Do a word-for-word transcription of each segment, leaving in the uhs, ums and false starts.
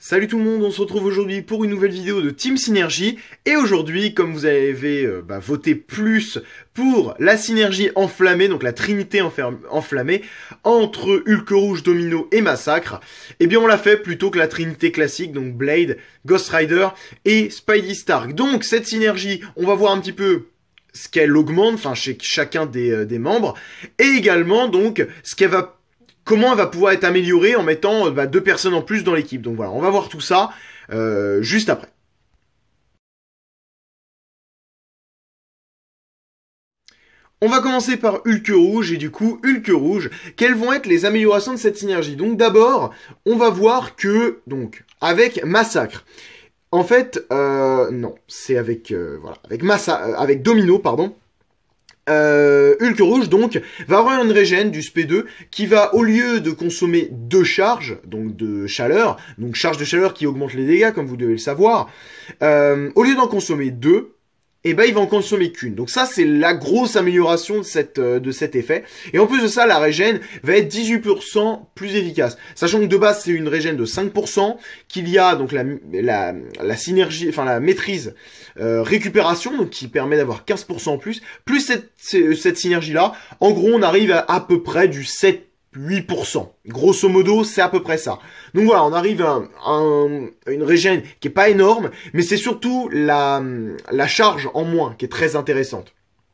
Salut tout le monde, on se retrouve aujourd'hui pour une nouvelle vidéo de Team Synergie. Et aujourd'hui, comme vous avez euh, bah, voté plus pour la synergie enflammée, donc la trinité enflammée, entre Hulk Rouge, Domino et Massacre, eh bien on l'a fait plutôt que la trinité classique, donc Blade, Ghost Rider et Spidey Stark. Donc cette synergie, on va voir un petit peu ce qu'elle augmente, enfin chez chacun des, euh, des membres, et également donc ce qu'elle va comment elle va pouvoir être améliorée en mettant bah, deux personnes en plus dans l'équipe. Donc voilà, on va voir tout ça euh, juste après. On va commencer par Hulk Rouge, et du coup, Hulk Rouge, quelles vont être les améliorations de cette synergie? Donc d'abord, on va voir que, donc, avec Massacre, en fait, euh, non, c'est avec, euh, voilà, avec Massa, euh, avec Domino, pardon, Euh, Hulk Rouge donc va avoir une régène du S P deux qui va, au lieu de consommer deux charges, donc de chaleur, donc charge de chaleur qui augmente les dégâts comme vous devez le savoir, euh, au lieu d'en consommer deux, et ben il va en consommer qu'une. Donc ça c'est la grosse amélioration de, cette, euh, de cet effet. Et en plus de ça, la régène va être dix-huit pour cent plus efficace. Sachant que de base c'est une régène de cinq pour cent, qu'il y a donc la, la, la synergie, enfin la maîtrise euh, récupération, donc qui permet d'avoir quinze pour cent en plus, plus cette, cette synergie là, en gros on arrive à à peu près du sept huit pour cent. Grosso modo, c'est à peu près ça. Donc voilà, on arrive à, un, à une régène qui est pas énorme, mais c'est surtout la, la charge en moins qui est très intéressante.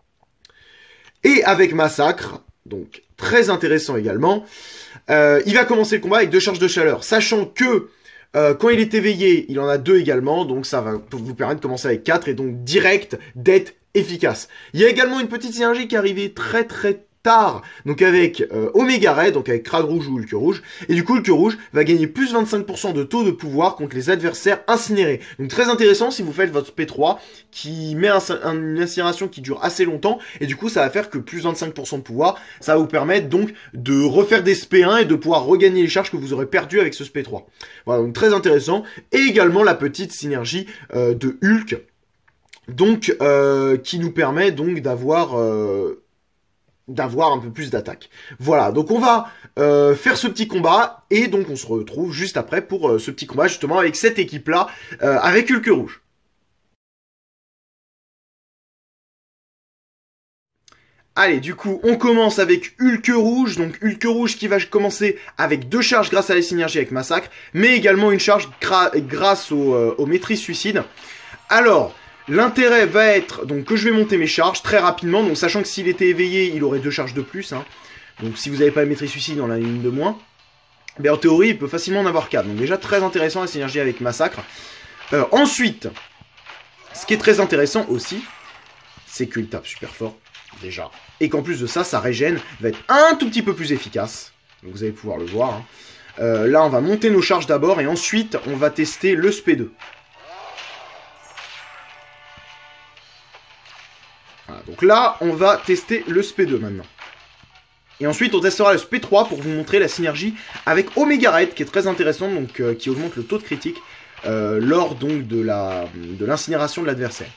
Et avec Massacre, donc très intéressant également, euh, il va commencer le combat avec deux charges de chaleur, sachant que euh, quand il est éveillé, il en a deux également, donc ça va vous permettre de commencer avec quatre et donc direct d'être efficace. Il y a également une petite synergie qui est arrivée très très tard, donc avec euh, Omega Red, donc avec Crâne Rouge ou Hulk Rouge, et du coup Hulk Rouge va gagner plus vingt-cinq pour cent de taux de pouvoir contre les adversaires incinérés. Donc très intéressant si vous faites votre P trois, qui met un, un, une incinération qui dure assez longtemps, et du coup ça va faire que plus vingt-cinq pour cent de pouvoir, ça va vous permettre donc de refaire des S P un et de pouvoir regagner les charges que vous aurez perdues avec ce S P trois. Voilà, donc très intéressant, et également la petite synergie euh, de Hulk, donc euh, qui nous permet donc d'avoir... Euh, d'avoir un peu plus d'attaque. Voilà, donc on va euh, faire ce petit combat, et donc on se retrouve juste après pour euh, ce petit combat, justement, avec cette équipe-là, euh, avec Hulk Rouge. Allez, du coup, on commence avec Hulk Rouge, donc Hulk Rouge qui va commencer avec deux charges grâce à la synergie avec Massacre, mais également une charge grâce au, euh, au maîtrise suicide. Alors... l'intérêt va être donc que je vais monter mes charges très rapidement, donc sachant que s'il était éveillé, il aurait deux charges de plus. Hein. Donc si vous n'avez pas la maîtrise suicide, il en a une de moins. Mais en théorie, il peut facilement en avoir quatre. Donc déjà très intéressant la synergie avec Massacre. Euh, ensuite, ce qui est très intéressant aussi, c'est qu'il tape super fort, déjà. Et qu'en plus de ça, sa régène va être un tout petit peu plus efficace. Donc vous allez pouvoir le voir. Hein. Euh, là, on va monter nos charges d'abord, et ensuite, on va tester le S P deux. Voilà, donc là, on va tester le S P deux maintenant. Et ensuite, on testera le S P trois pour vous montrer la synergie avec Omega Red, qui est très intéressante, donc euh, qui augmente le taux de critique euh, lors donc de la de l'incinération de l'adversaire.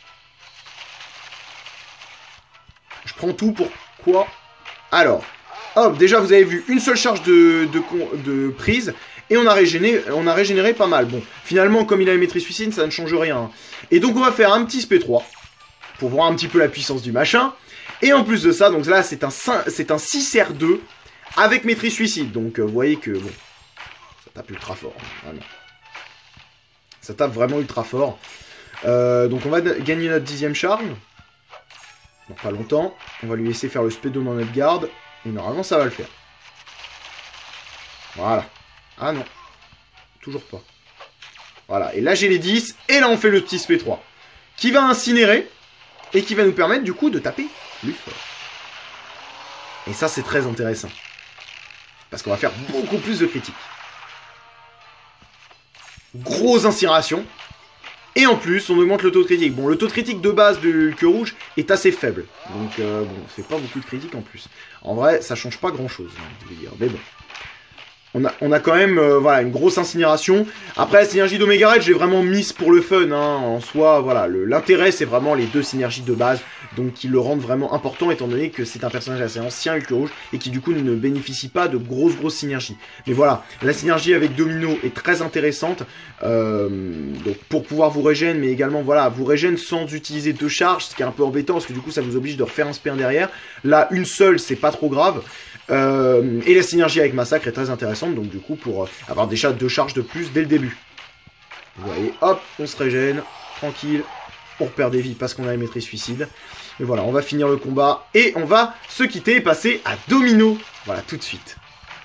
Je prends tout, pourquoi? Alors, hop, déjà vous avez vu une seule charge de, de, de prise, et on a, régénéré, on a régénéré pas mal. Bon, finalement, comme il a une maîtrise suicide, ça ne change rien. Hein. Et donc on va faire un petit S P trois. Pour voir un petit peu la puissance du machin. Et en plus de ça, donc là c'est un, c'est un six R deux avec maîtrise suicide. Donc euh, vous voyez que bon, ça tape ultra fort. Vraiment. Ça tape vraiment ultra fort. Euh, donc on va gagner notre dixième charge. Donc pas longtemps. On va lui laisser faire le S P deux dans notre garde. Et normalement ça va le faire. Voilà. Ah non. Toujours pas. Voilà. Et là j'ai les dix. Et là on fait le petit S P trois. Qui va incinérer. Et qui va nous permettre du coup de taper plus fort. Et ça c'est très intéressant. Parce qu'on va faire beaucoup plus de critiques. Grosse incinération. Et en plus on augmente le taux de critique. Bon, le taux de critique de base du Hulk Rouge est assez faible. Donc euh, bon, on fait pas beaucoup de critiques en plus. En vrai ça change pas grand chose, hein, je veux dire. Mais bon. On a, on a quand même euh, voilà, une grosse incinération. Après, la synergie d'Omega Red, j'ai vraiment mise pour le fun. Hein, en soi, voilà, l'intérêt, c'est vraiment les deux synergies de base. Donc, qui le rendent vraiment important, étant donné que c'est un personnage assez ancien, Hulk Rouge, et qui, du coup, ne bénéficie pas de grosses, grosses synergies. Mais voilà, la synergie avec Domino est très intéressante. Euh, donc, pour pouvoir vous régénérer, mais également, voilà, vous régénérer sans utiliser deux charges, ce qui est un peu embêtant, parce que, du coup, ça vous oblige de refaire un spin derrière. Là, une seule, c'est pas trop grave. Euh, et la synergie avec Massacre est très intéressante, donc du coup pour euh, avoir déjà deux charges de plus dès le début. Vous voyez, hop, on se régène, tranquille, on repère des vies parce qu'on a la maîtrise suicide. Et voilà, on va finir le combat et on va se quitter et passer à Domino. Voilà, tout de suite.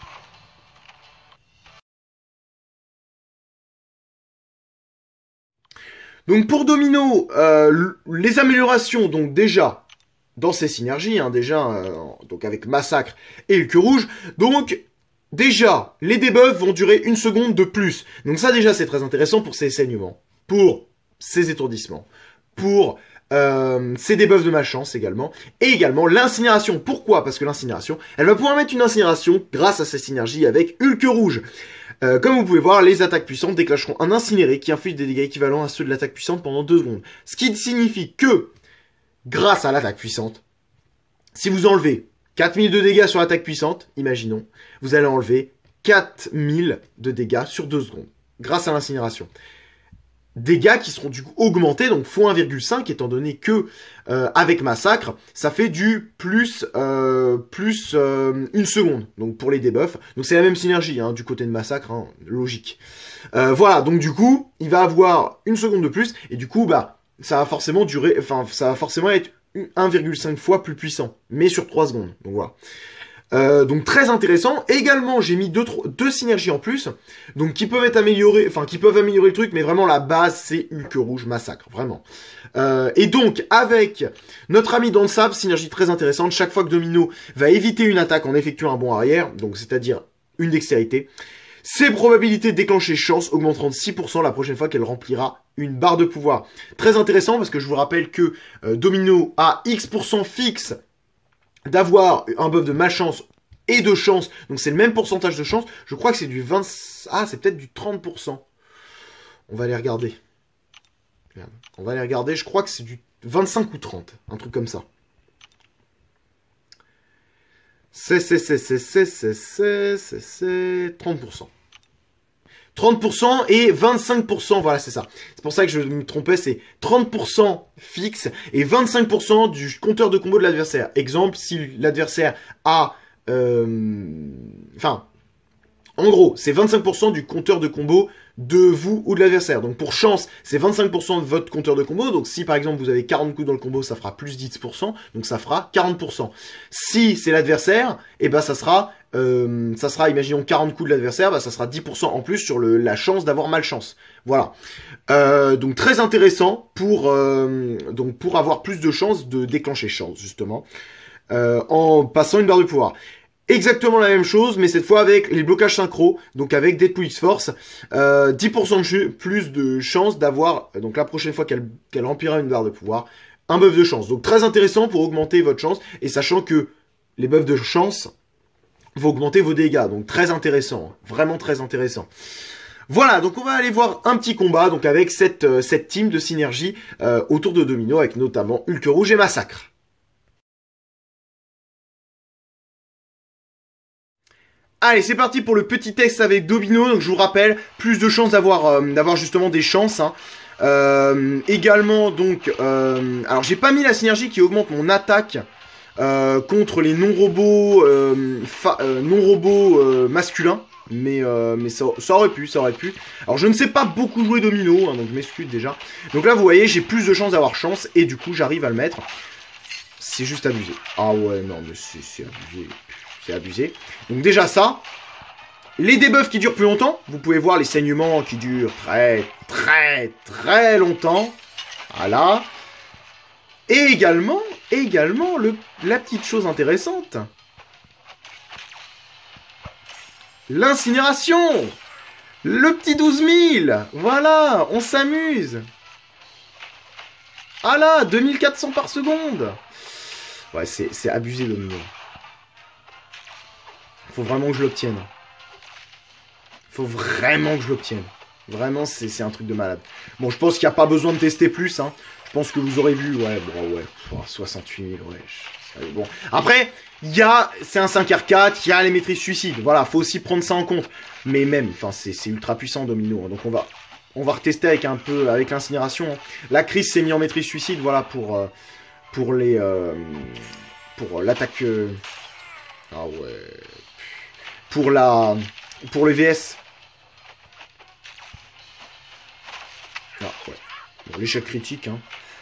Donc pour Domino, euh, les améliorations, donc déjà... dans ces synergies, hein, déjà, euh, donc avec Massacre et Hulk Rouge. Donc, déjà, les debuffs vont durer une seconde de plus. Donc ça, déjà, c'est très intéressant pour ces saignements, pour ces étourdissements, pour euh, ces debuffs de malchance également, et également l'incinération. Pourquoi? Parce que l'incinération, elle va pouvoir mettre une incinération grâce à ces synergies avec Hulk Rouge. Euh, comme vous pouvez voir, les attaques puissantes déclencheront un incinéré qui inflige des dégâts équivalents à ceux de l'attaque puissante pendant deux secondes. Ce qui signifie que grâce à l'attaque puissante, si vous enlevez quatre mille de dégâts sur l'attaque puissante, imaginons, vous allez enlever quatre mille de dégâts sur deux secondes, grâce à l'incinération. Dégâts qui seront du coup augmentés, donc fois un virgule cinq, étant donné que, euh, avec Massacre, ça fait du plus, euh, plus euh, une seconde, donc pour les debuffs. Donc c'est la même synergie, hein, du côté de Massacre, hein, logique. Euh, voilà, donc du coup, il va avoir une seconde de plus, et du coup, bah, ça va forcément durer, enfin, ça va forcément être un virgule cinq fois plus puissant, mais sur trois secondes. Donc voilà. Euh, donc très intéressant. Également, j'ai mis deux, deux synergies en plus, donc qui peuvent être améliorées, enfin qui peuvent améliorer le truc, mais vraiment la base c'est Hulk Rouge Massacre, vraiment. Euh, et donc avec notre ami dans le sable, synergie très intéressante. Chaque fois que Domino va éviter une attaque en effectuant un bond arrière, donc c'est-à-dire une dextérité, ses probabilités de déclencher chance augmenteront de six pour cent la prochaine fois qu'elle remplira une barre de pouvoir. Très intéressant parce que je vous rappelle que euh, Domino a X% fixe d'avoir un buff de malchance et de chance. Donc c'est le même pourcentage de chance. Je crois que c'est du vingt... Ah, c'est peut-être du trente pour cent. On va aller regarder. On va aller regarder. Je crois que c'est du vingt-cinq ou trente. Un truc comme ça. C'est, c'est, c'est, c'est, c'est, c'est, c'est, c'est, c'est, trente pour cent. trente pour cent et vingt-cinq pour cent, voilà, c'est ça. C'est pour ça que je me trompais, c'est trente pour cent fixe et vingt-cinq pour cent du compteur de combo de l'adversaire. Exemple, si l'adversaire a... Euh, enfin, en gros, c'est vingt-cinq pour cent du compteur de combo de vous ou de l'adversaire. Donc pour chance, c'est vingt-cinq pour cent de votre compteur de combo. Donc si par exemple vous avez quarante coups dans le combo, ça fera plus dix pour cent. Donc ça fera quarante pour cent. Si c'est l'adversaire, et ben ça sera... Euh, ça sera, imaginons quarante coups de l'adversaire, bah, ça sera dix pour cent en plus sur le, la chance d'avoir malchance. Voilà. Euh, donc très intéressant pour, euh, donc pour avoir plus de chances de déclencher chance, justement, euh, en passant une barre de pouvoir. Exactement la même chose, mais cette fois avec les blocages synchro, donc avec Deadpool X-Force, euh, dix pour cent de plus de chances d'avoir, donc la prochaine fois qu'elle qu'elle remplira une barre de pouvoir, un buff de chance. Donc très intéressant pour augmenter votre chance, et sachant que les buffs de chance vont augmenter vos dégâts, donc très intéressant, vraiment très intéressant. Voilà, donc on va aller voir un petit combat donc avec cette, euh, cette team de synergie euh, autour de Domino, avec notamment Hulk Rouge et Massacre. Allez, c'est parti pour le petit test avec Domino. Donc je vous rappelle, plus de chances d'avoir euh, d'avoir justement des chances. Hein. Euh, également, donc, euh, alors j'ai pas mis la synergie qui augmente mon attaque euh, contre les non-robots euh, euh, non-robots euh, masculins. Mais, euh, mais ça, ça aurait pu, ça aurait pu. Alors je ne sais pas beaucoup jouer Domino, hein, donc je m'excuse déjà. Donc là vous voyez, j'ai plus de chances d'avoir chance et du coup j'arrive à le mettre. C'est juste abusé. Ah ouais, non mais c'est abusé. C'est abusé. Donc déjà ça. Les debuffs qui durent plus longtemps. Vous pouvez voir les saignements qui durent très très très longtemps. Voilà. Et également, également le, la petite chose intéressante. L'incinération. Le petit douze mille. Voilà, on s'amuse. Ah là, deux mille quatre cents par seconde. Ouais, c'est abusé, Domino. Faut vraiment que je l'obtienne. Faut vraiment que je l'obtienne. Vraiment, c'est un truc de malade. Bon, je pense qu'il n'y a pas besoin de tester plus, hein. Je pense que vous aurez vu, ouais, bon, ouais, oh, soixante-huit mille, ouais. Je... Bon. Après, il y a, c'est un cinq R quatre, il y a les maîtrises suicides. Voilà, faut aussi prendre ça en compte. Mais même, enfin, c'est ultra puissant, Domino. Hein. Donc on va, on va retester avec un peu, avec l'incinération. Hein. La crise s'est mis en maîtrise suicide, voilà, pour, euh, pour les, euh, pour l'attaque. Euh... Ah ouais. Pour la, pour le V S. Ah ouais. Bon, l'échec critique, hein.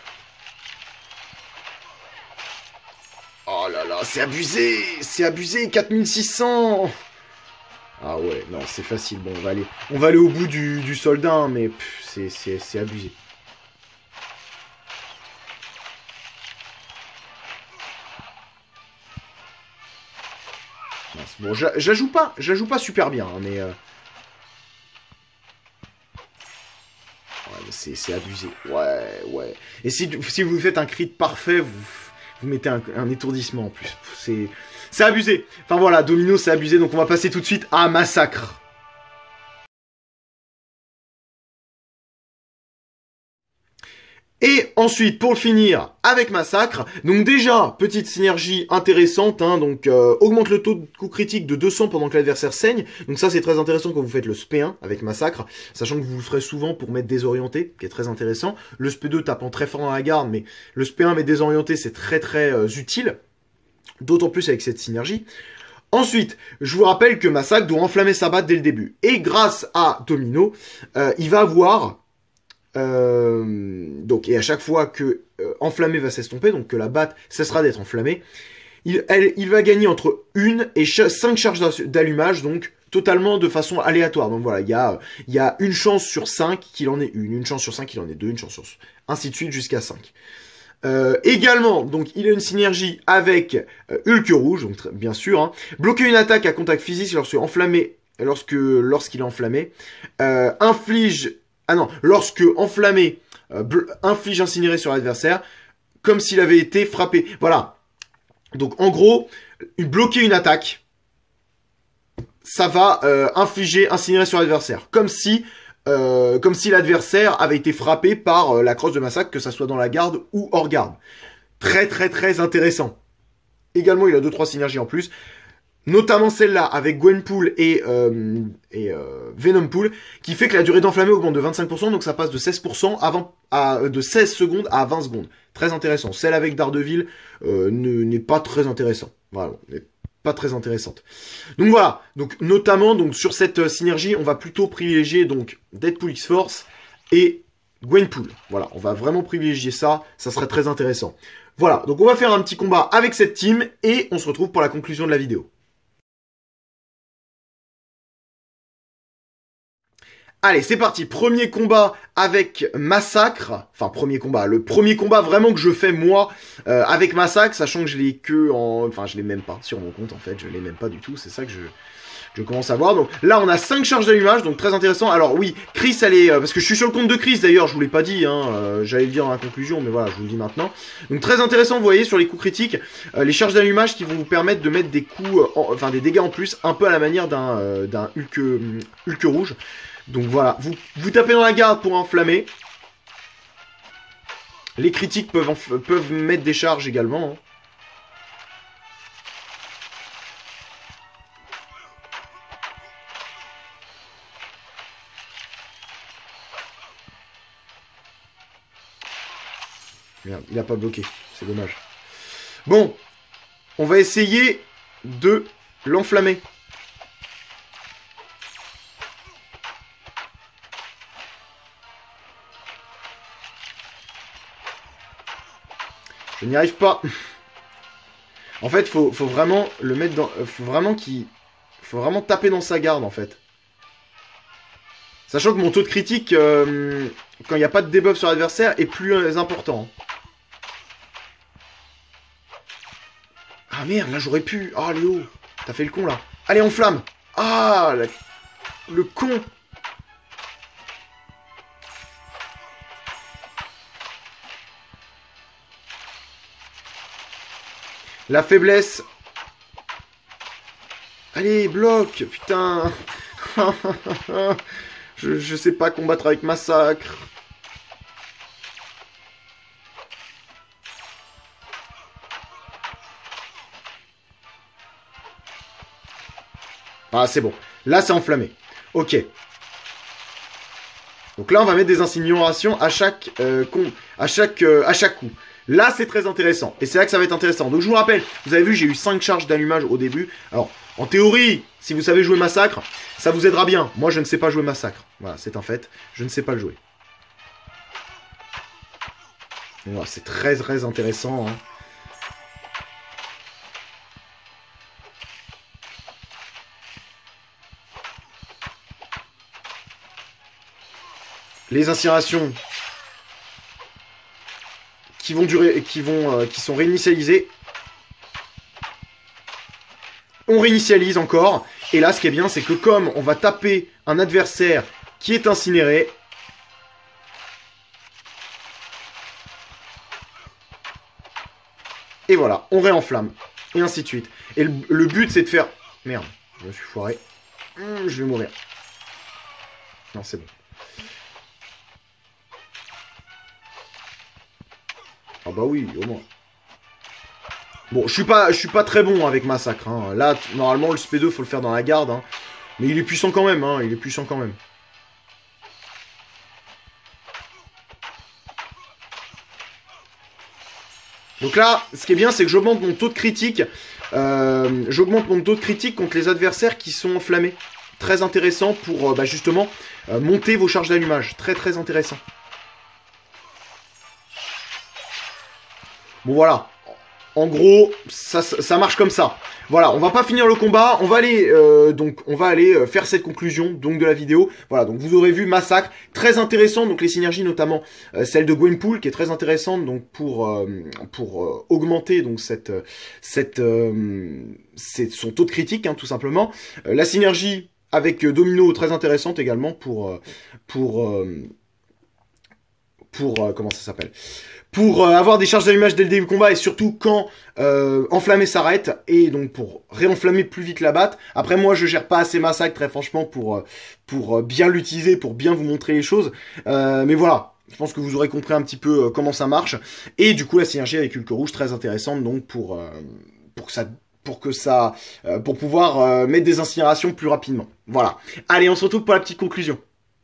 Oh là là, c'est abusé, c'est abusé, quatre mille six cents. Ah ouais, non, c'est facile. Bon, on va aller, on va aller au bout du, du soldat, hein, mais c'est abusé. Bon, je la joue pas, je la joue pas super bien, hein, mais... Euh... Ouais, c'est abusé. Ouais, ouais. Et si, si vous faites un crit parfait, vous... Vous mettez un, un étourdissement en plus. C'est c'est abusé. Enfin voilà, Domino, c'est abusé. Donc on va passer tout de suite à Massacre. Et ensuite, pour le finir, avec Massacre, donc déjà, petite synergie intéressante, hein, donc euh, augmente le taux de coup critique de deux cents pendant que l'adversaire saigne, donc ça c'est très intéressant quand vous faites le S P un avec Massacre, sachant que vous le ferez souvent pour mettre désorienté, qui est très intéressant, le S P deux tapant très fort dans la garde, mais le S P un met désorienté, c'est très très euh, utile, d'autant plus avec cette synergie. Ensuite, je vous rappelle que Massacre doit enflammer sa batte dès le début, et grâce à Domino, euh, il va avoir... Euh, donc, et à chaque fois que euh, enflammé va s'estomper, donc que la batte cessera d'être enflammée, il, elle, il va gagner entre une et cinq charges d'allumage, donc totalement de façon aléatoire. Donc voilà, il y a, il y a une chance sur cinq qu'il en ait une, une chance sur cinq qu'il en ait deux, une chance sur... ainsi de suite jusqu'à cinq. Euh, également, donc il a une synergie avec euh, Hulk rouge, donc très, bien sûr, hein, bloquer une attaque à contact physique lorsque enflammé, lorsque lorsqu'il est enflammé, euh, inflige Ah non, lorsque enflammé, euh, inflige incinéré sur l'adversaire, comme s'il avait été frappé. Voilà. Donc en gros, bloquer une attaque, ça va euh, infliger incinéré sur l'adversaire. Comme si, euh, comme si l'adversaire avait été frappé par euh, la crosse de Massacre, que ça soit dans la garde ou hors garde. Très très très intéressant. Également, il a deux trois synergies en plus. Notamment celle-là avec Gwenpool et, euh, et euh, Venompool, qui fait que la durée d'enflammé augmente de vingt-cinq pour cent, donc ça passe de seize pour cent avant, à, de seize secondes à vingt secondes. Très intéressant. Celle avec Daredevil euh, n'est pas très intéressant. Voilà, n'est pas très intéressante. Donc voilà, donc notamment donc sur cette euh, synergie, on va plutôt privilégier donc Deadpool X-Force et Gwenpool. Voilà, on va vraiment privilégier ça, ça serait très intéressant. Voilà, donc on va faire un petit combat avec cette team et on se retrouve pour la conclusion de la vidéo. Allez, c'est parti, premier combat avec Massacre, enfin premier combat, le premier combat vraiment que je fais moi euh, avec Massacre, sachant que je l'ai que en... Enfin, je l'ai même pas sur mon compte en fait, je l'ai même pas du tout, c'est ça que je... Je commence à voir. Donc là, on a cinq charges d'allumage, donc très intéressant. Alors oui, Chris, elle est... Euh, parce que je suis sur le compte de Chris, d'ailleurs, je vous l'ai pas dit, hein, euh, j'allais le dire dans la conclusion, mais voilà, je vous le dis maintenant. Donc très intéressant, vous voyez, sur les coups critiques, euh, les charges d'allumage qui vont vous permettre de mettre des coups, euh, en... enfin des dégâts en plus, un peu à la manière d'un euh, d'un Hulk, euh, Hulk rouge. Donc voilà, vous, vous tapez dans la garde pour enflammer. Les critiques peuvent, enf... peuvent mettre des charges également, hein. Merde, il n'a pas bloqué, c'est dommage. Bon, on va essayer de l'enflammer. Je n'y arrive pas. En fait, faut, faut vraiment le mettre dans... Faut vraiment qu'il... Faut vraiment taper dans sa garde, en fait. Sachant que mon taux de critique, euh, quand il n'y a pas de debuff sur l'adversaire, est plus euh, important. Ah merde, là j'aurais pu. Ah Léo, t'as fait le con là. Allez, on flamme. Ah, la... le con. La faiblesse. Allez, bloque, putain. je, je sais pas combattre avec Massacre. Ah, c'est bon. Là, c'est enflammé. Ok. Donc là, on va mettre des insignations à chaque, euh, con, à chaque, euh, à chaque coup. Là, c'est très intéressant. Et c'est là que ça va être intéressant. Donc, je vous rappelle, vous avez vu, j'ai eu cinq charges d'allumage au début. Alors, en théorie, si vous savez jouer Massacre, ça vous aidera bien. Moi, je ne sais pas jouer Massacre. Voilà, c'est un fait. Je ne sais pas le jouer. Voilà, c'est très, très intéressant. Hein. Les incinérations qui vont durer, qui vont, euh, qui sont réinitialisées. On réinitialise encore. Et là, ce qui est bien, c'est que comme on va taper un adversaire qui est incinéré, et voilà, on réenflamme. Et ainsi de suite. Et le, le but, c'est de faire... Merde, je me suis foiré. Hum, je vais mourir. Non, c'est bon. Ah bah oui, au moins. Bon, je suis pas, je suis pas très bon avec Massacre. Hein. Là, normalement, le S P deux, faut le faire dans la garde. Hein. Mais il est puissant quand même. Hein. Il est puissant quand même. Donc là, ce qui est bien, c'est que j'augmente mon taux de critique. Euh, j'augmente mon taux de critique contre les adversaires qui sont enflammés. Très intéressant pour, euh, bah, justement, euh, monter vos charges d'allumage. Très, très intéressant. Bon, voilà. En gros, ça, ça marche comme ça. Voilà, on va pas finir le combat, on va aller euh, donc on va aller euh, faire cette conclusion donc de la vidéo. Voilà, donc vous aurez vu Massacre, très intéressant, donc les synergies notamment euh, celle de Gwenpool qui est très intéressante donc pour euh, pour euh, augmenter donc cette cette euh, c'est son taux de critique hein, tout simplement. Euh, la synergie avec euh, Domino très intéressante également pour euh, pour euh, pour euh, comment ça s'appelle pour euh, avoir des charges d'allumage dès le début du combat et surtout quand euh, enflammer s'arrête et donc pour réenflammer plus vite la batte. Après moi je gère pas assez Massacre très franchement pour, euh, pour euh, bien l'utiliser, pour bien vous montrer les choses. Euh, mais voilà, je pense que vous aurez compris un petit peu euh, comment ça marche. Et du coup la synergie avec Hulk Rouge très intéressante donc pour, euh, pour que ça... pour que ça, euh, pour pouvoir euh, mettre des incinérations plus rapidement. Voilà. Allez, on se retrouve pour la petite conclusion.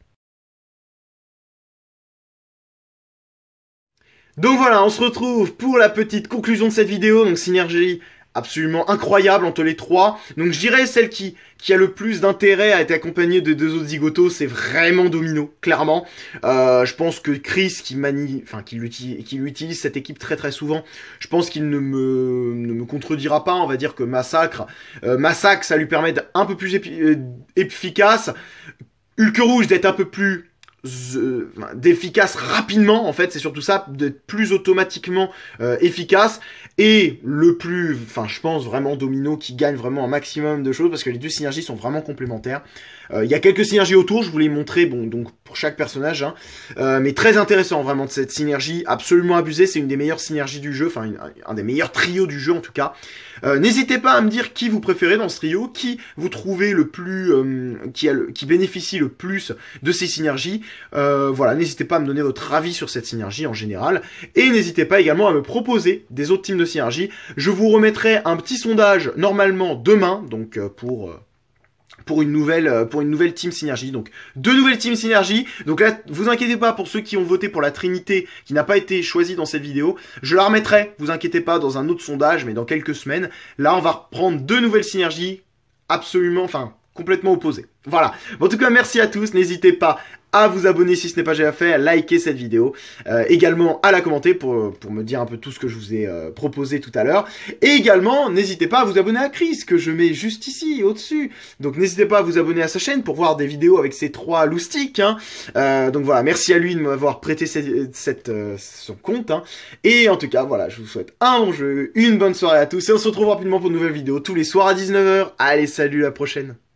Donc voilà, on se retrouve pour la petite conclusion de cette vidéo. Donc synergie absolument incroyable entre les trois. Donc je dirais celle qui, qui a le plus d'intérêt à être accompagnée de deux autres zigotos, c'est vraiment Domino, clairement. Euh, je pense que Chris qui manie, enfin qui l'utilise, qui utilise cette équipe très très souvent, je pense qu'il ne me, ne me contredira pas. On va dire que Massacre, euh, Massacre, ça lui permet d'être un peu plus euh, efficace. Hulk Rouge d'être un peu plus Euh, d'efficace rapidement en fait, c'est surtout ça, d'être plus automatiquement euh, efficace et le plus, enfin je pense vraiment Domino qui gagne vraiment un maximum de choses parce que les deux synergies sont vraiment complémentaires. Il euh, y a quelques synergies autour, je vous les montrer, bon donc pour chaque personnage, hein, euh, mais très intéressant vraiment de cette synergie, absolument abusée, c'est une des meilleures synergies du jeu, enfin un des meilleurs trios du jeu en tout cas. Euh, N'hésitez pas à me dire qui vous préférez dans ce trio, qui vous trouvez le plus, euh, qui, a le, qui bénéficie le plus de ces synergies. Euh, voilà, n'hésitez pas à me donner votre avis sur cette synergie en général. Et n'hésitez pas également à me proposer des autres teams de synergie. Je vous remettrai un petit sondage normalement demain, donc euh, pour... Euh, pour une nouvelle pour une nouvelle team synergie. Donc deux nouvelles teams synergie. Donc là, vous inquiétez pas pour ceux qui ont voté pour la Trinité qui n'a pas été choisie dans cette vidéo. Je la remettrai, vous inquiétez pas, dans un autre sondage, mais dans quelques semaines. Là, on va reprendre deux nouvelles synergies absolument, enfin, complètement opposées. Voilà. Bon, en tout cas, merci à tous. N'hésitez pas à vous abonner si ce n'est pas déjà fait, à liker cette vidéo, euh, également à la commenter pour, pour me dire un peu tout ce que je vous ai euh, proposé tout à l'heure. Et également, n'hésitez pas à vous abonner à Chris, que je mets juste ici, au-dessus. Donc n'hésitez pas à vous abonner à sa chaîne pour voir des vidéos avec ces trois loustiques. Hein. Euh, donc voilà, merci à lui de m'avoir prêté cette, cette, euh, son compte. Hein. Et en tout cas, voilà, je vous souhaite un bon jeu, une bonne soirée à tous. Et on se retrouve rapidement pour une nouvelle vidéo tous les soirs à dix-neuf heures. Allez, salut, à la prochaine.